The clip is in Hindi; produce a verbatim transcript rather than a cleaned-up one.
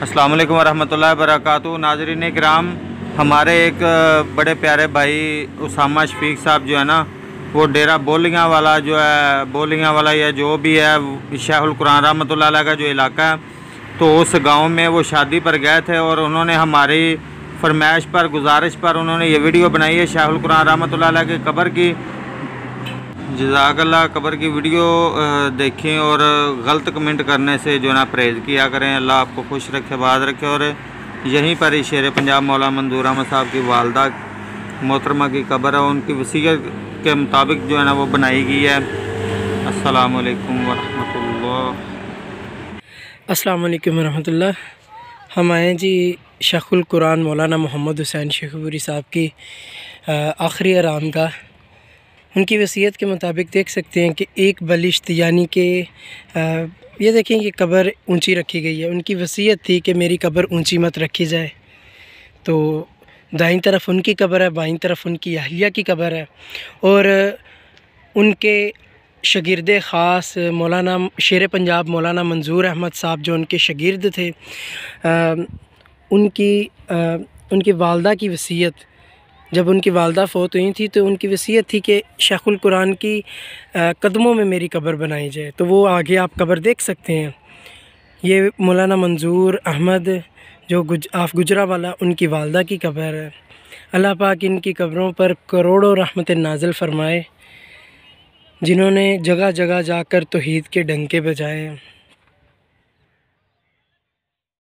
अस्सलाम वालेकुम वरहमतुल्लाहि वबरकातुहू। नाज़रीन किराम, हमारे एक बड़े प्यारे भाई उसामा शफीक साहब जो है ना, वो डेरा बोलियाँ वाला जो है बोलियाँ वाला या जो भी है शेखुल कुरान रहमतुल्लाह अलैह का जो इलाका है, तो उस गांव में वो शादी पर गए थे और उन्होंने हमारी फरमाइश पर गुजारिश पर उन्होंने ये वीडियो बनाई है शेखुल कुरान रहमतुल्लाह अलैह की कब्र की। जज़ाकल्लाह। कब्र की वीडियो देखें और गलत कमेंट करने से जो ना परहेज़ किया करें। अल्लाह आपको खुश रखे, बाद रखे। और यहीं पर ही शेर पंजाब मौला मंजूर अहमद साहब की वालदा मोहतरमा की कब्र है, उनकी वसीयत के मुताबिक जो है ना वो बनाई गई है। अस्सलामु अलैकुम वरहमतुल्लाह। अस्सलामु अलैकुम वरहमतुल्लाह। हम आए जी शेखुल कुरान मौलाना मोहम्मद हुसैन शेखपुरी साहब की आखिरी आराम का। उनकी वसीयत के मुताबिक देख सकते हैं कि एक बलिश्त यानी कि ये देखें कि कब्र ऊंची रखी गई है। उनकी वसीयत थी कि मेरी कब्र ऊंची मत रखी जाए। तो दाईं तरफ उनकी कब्र है, बाईं तरफ उनकी अहलिया की कब्र है। और उनके शागिर्द ख़ास मौलाना शेर पंजाब मौलाना मंजूर अहमद साहब जो उनके शागिर्द थे, आ, उनकी आ, उनकी वालदा की वसीयत, जब उनकी वालदा फ़ौत हुई थी तो उनकी वसीयत थी कि शेखुल कुरान की कदमों में मेरी कब्र बनाई जाए। तो वो आगे आप कब्र देख सकते हैं। ये मौलाना मंजूर अहमद जो गुज आफ गुजरा वाला, उनकी वालदा की कब्र है। अल्लाह पाक इनकी कब्रों पर करोड़ों रहमत नाज़िल फ़रमाए, जिन्होंने जगह जगह जाकर तौहीद के डंके बजाए हैं।